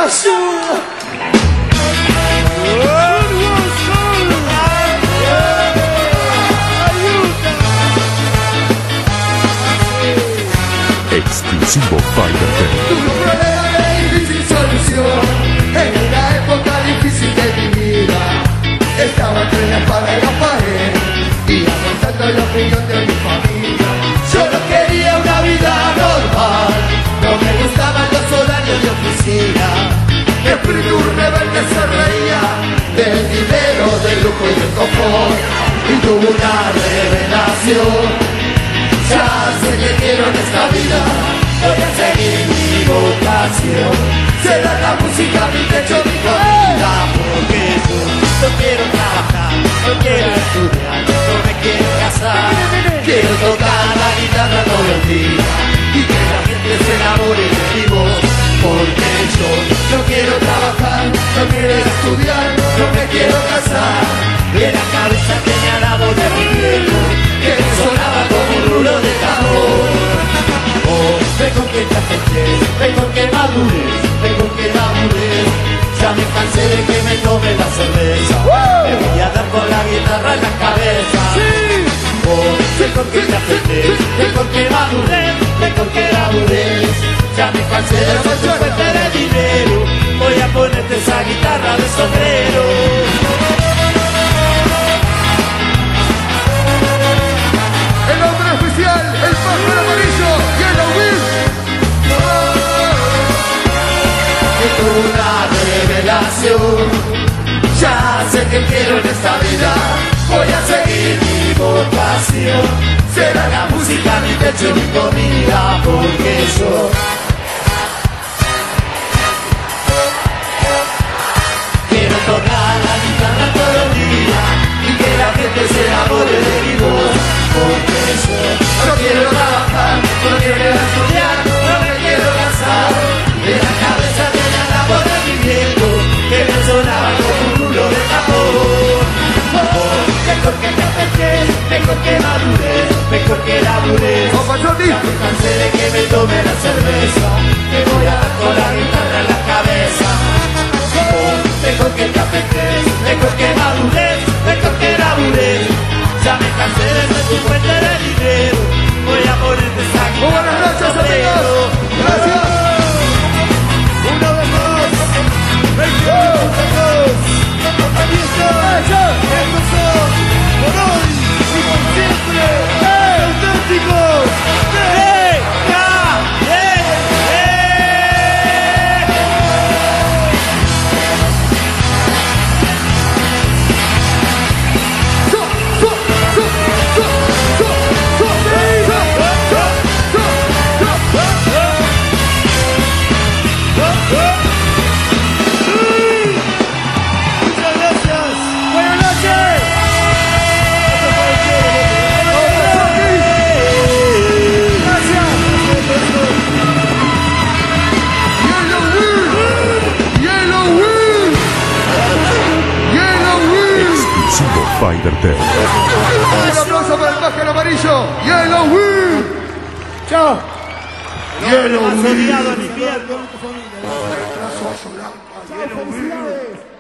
Exclusivo Fighter Day. Tuve un problema de difícil solución en una época difícil de mi vida. Estaba entre la espada y la pared y aguantando la opinión de mi familia. Solo quería una vida normal, no me gustaban los horarios de oficina. El primer rebelde se reía del dinero, del lujo y del confort, y tuve una revelación. Ya sé que quiero en esta vida, voy a seguir mi vocación. Será la música mi techo, mi comida. Porque yo no quiero trabajar, no quiero estudiar, no me quiero casar. Quiero tocar la guitarra todo el día y que la gente se enamore de mi voz. Porque yo no quiero trabajar, no quiero estudiar, no me quiero casar. Y en la cabeza tenía la voz de mi viejo que me sonaba como un rulo de tambor. Oh, ven con que te afectes, ven con que madures, ven con que labures. Ya me cansé de que me tome la cerveza. Me voy a dar con la guitarra en la cabeza. Oh, ven con que te afectes, ven con que madures, ven con que labures. Ya me cansé de ser tu fuente de dinero. Voy a ponerte esa guitarra de sombrero. El hombre oficial, el pájaro amarillo, Yellow Will. Tuve una revelación. Ya sé que quiero en esta vida. Voy a seguir mi vocación. Será la música mi techo, mi comida. Porque yo quiero tocar la guitarra todo el día y que la gente se enamore de mi voz. Porque yo no quiero trabajar, no quiero estudiar, no me quiero casar. En la cabeza tenía la voz de mi viejo que me sonaba como un rulo de tambor. Oh, mejor que te acerques, mejor que madures, mejor que labures. Ya me cansé de que me tome la cerveza, me voy a dar con la guitarra en la cabeza. Oh, mejor que te acerques, mejor que madures, mejor que labures. Ya me cansé de ser tu fuente de dinero. Voy a ponerte esa guitarra. Muy buenas noches, amigos. Gracias. Una vez más. Bienvenidos a todos. Aquí está. Estos son por hoy y por siempre auténticos. Fighter Day. Un aplauso para el pájaro amarillo, Yellow Will. Chao. Yellow Will. Odiado en invierno. Yellow Will.